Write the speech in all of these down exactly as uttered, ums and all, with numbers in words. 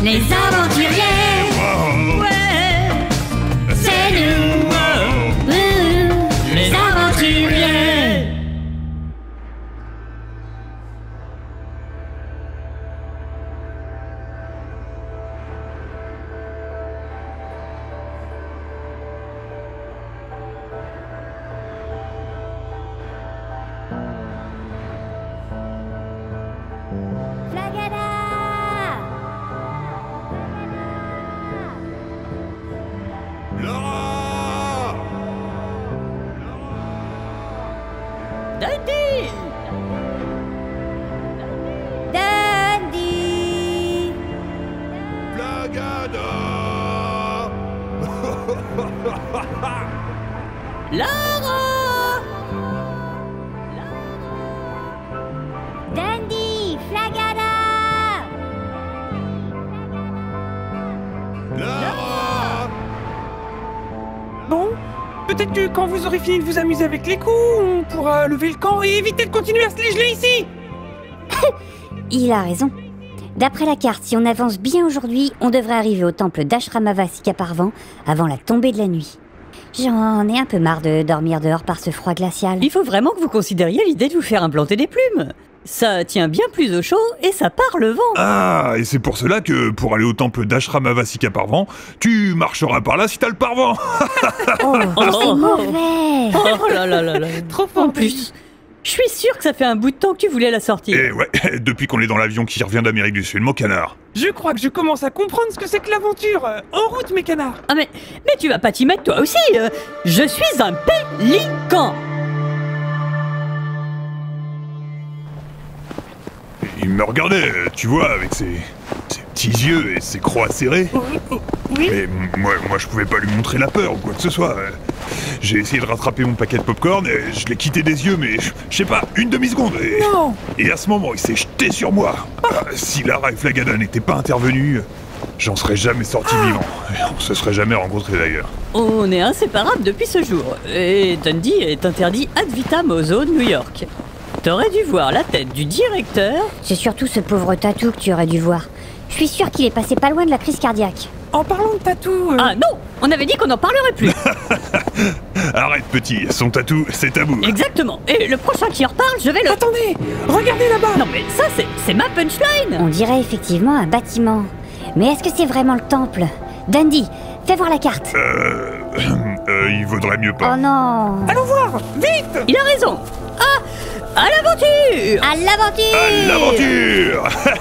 les aventuriers. Wow. Ouais, c'est nous, Ouh, les aventuriers. Flagada! Laura! Dundee. Dundee! Flagada! Laura. Dundee! Flagada! Laura! Bon, peut-être que quand vous aurez fini de vous amuser avec les coups, on pourra lever le camp et éviter de continuer à se geler ici. Il a raison. D'après la carte, si on avance bien aujourd'hui, on devrait arriver au temple d'Ashramavasikaparvan avant la tombée de la nuit. J'en ai un peu marre de dormir dehors par ce froid glacial. Il faut vraiment que vous considériez l'idée de vous faire implanter des plumes. Ça tient bien plus au chaud et ça part le vent. Ah, et c'est pour cela que, pour aller au temple d'Ashramavasikaparvan, tu marcheras par là si t'as le parvent. Oh, Oh, c'est oh, mauvais! Oh là là là là. Trop fort. En plus, je suis sûre que ça fait un bout de temps que tu voulais la sortir. Et ouais, depuis qu'on est dans l'avion qui revient d'Amérique du Sud, mon canard. Je crois que je commence à comprendre ce que c'est que l'aventure. En route, mes canards. Ah mais, mais tu vas pas t'y mettre toi aussi. euh. Je suis un pélican. Il me regardait, tu vois, avec ses, ses petits yeux et ses crocs serrés. Oui. Mais moi, moi, je pouvais pas lui montrer la peur ou quoi que ce soit. J'ai essayé de rattraper mon paquet de popcorn et je l'ai quitté des yeux, mais je je sais pas, une demi-seconde. Et, Non. et à ce moment, il s'est jeté sur moi. Ah, si Lara et Flagada n'étaient pas intervenus, j'en serais jamais sorti vivant. Et on se serait jamais rencontrés d'ailleurs. On est inséparables depuis ce jour. Et Dundee est interdit ad vitam aux zones New York. T'aurais dû voir la tête du directeur. C'est surtout ce pauvre tatou que tu aurais dû voir. Je suis sûre qu'il est passé pas loin de la crise cardiaque. En parlant de tatou... euh, Ah non, on avait dit qu'on n'en parlerait plus. Arrête, petit, son tatou, c'est tabou. Exactement. Et le prochain qui en reparle, je vais le... Attendez, regardez là-bas. Non mais ça, c'est c'est ma punchline. On dirait effectivement un bâtiment. Mais est-ce que c'est vraiment le temple? Dundee, fais voir la carte. Euh, euh, il vaudrait mieux pas. Oh non! Allons voir, vite. Il a raison. Ah, à l'aventure. À l'aventure! À l'aventure.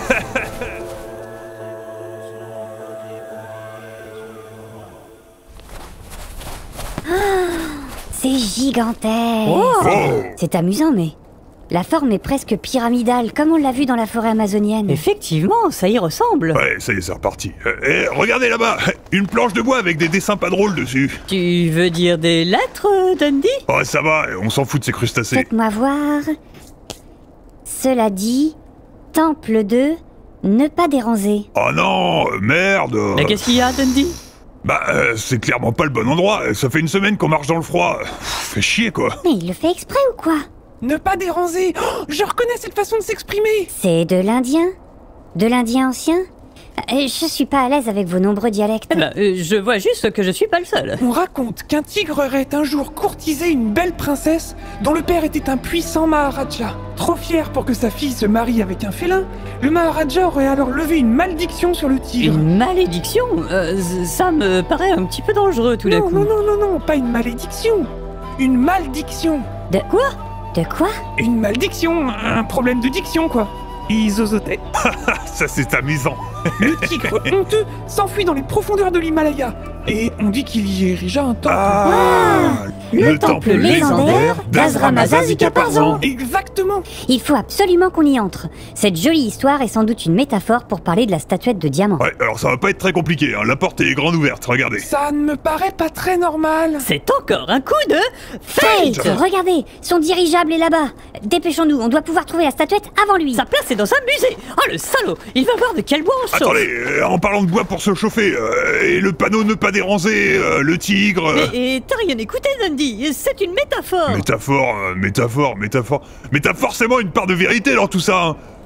C'est gigantesque! Oh. C'est amusant, mais la forme est presque pyramidale, comme on l'a vu dans la forêt amazonienne. Effectivement, ça y ressemble. Ouais, ça y est, c'est reparti. Euh, eh, regardez là-bas, une planche de bois avec des dessins pas drôles dessus. Tu veux dire des lettres, Dundee? Oh, ça va, on s'en fout de ces crustacés. Faites-moi voir. Cela dit, temple de ne pas déranger. Oh non, euh, merde. Mais qu'est-ce qu'il y a, Dundee? Bah, euh, c'est clairement pas le bon endroit. Ça fait une semaine qu'on marche dans le froid. Pff, fait chier, quoi. Mais il le fait exprès ou quoi? Ne pas déranger. Oh, je reconnais cette façon de s'exprimer. C'est de l'indien? De l'indien ancien? Euh, Je suis pas à l'aise avec vos nombreux dialectes. Eh ben, euh, je vois juste que je suis pas le seul. On raconte qu'un tigre aurait un jour courtisé une belle princesse dont le père était un puissant Maharaja. Trop fier pour que sa fille se marie avec un félin, le Maharaja aurait alors levé une malédiction sur le tigre. Une malédiction? Euh, ça me paraît un petit peu dangereux tout d'un Non, coup. non, non, non, non, pas une malédiction. Une maldiction. De quoi? De quoi? Une maldiction, un problème de diction, quoi. Il zozotait. Ça, c'est amusant. Le tigre honteux s'enfuit dans les profondeurs de l'Himalaya. Et on dit qu'il y érigea un temple. Ah, Le temple légendaire d'Azramazazikaparvan. Exactement. Il faut absolument qu'on y entre. Cette jolie histoire est sans doute une métaphore pour parler de la statuette de diamant. Ouais, alors ça va pas être très compliqué, hein. La porte est grande ouverte, regardez. Ça ne me paraît pas très normal. C'est encore un coup de Fate! fate. Regardez, son dirigeable est là-bas. Dépêchons-nous, on doit pouvoir trouver la statuette avant lui. Sa place est dans un musée. Oh le salaud, il va voir de quel bois on se chauffe. Attendez, euh, en parlant de bois pour se chauffer, euh, et le panneau ne pas déranger, euh, le tigre... euh, Mais et t'as rien écouté, Dundee. C'est une métaphore. Métaphore, euh, métaphore, métaphore... Mais t'as forcément une part de vérité dans tout ça, hein.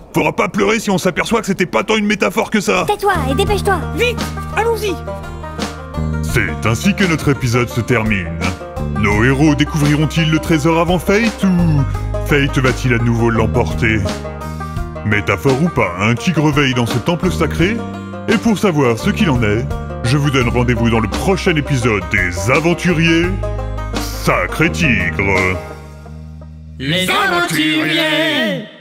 Faudra pas pleurer si on s'aperçoit que c'était pas tant une métaphore que ça. Tais-toi et dépêche-toi. Vite, allons-y. C'est ainsi que notre épisode se termine. Nos héros découvriront-ils le trésor avant Fate ou Fate va-t-il à nouveau l'emporter? Métaphore ou pas, un tigre veille dans ce temple sacré. Et pour savoir ce qu'il en est, je vous donne rendez-vous dans le prochain épisode des Aventuriers Sacré Tigre. Les aventuriers!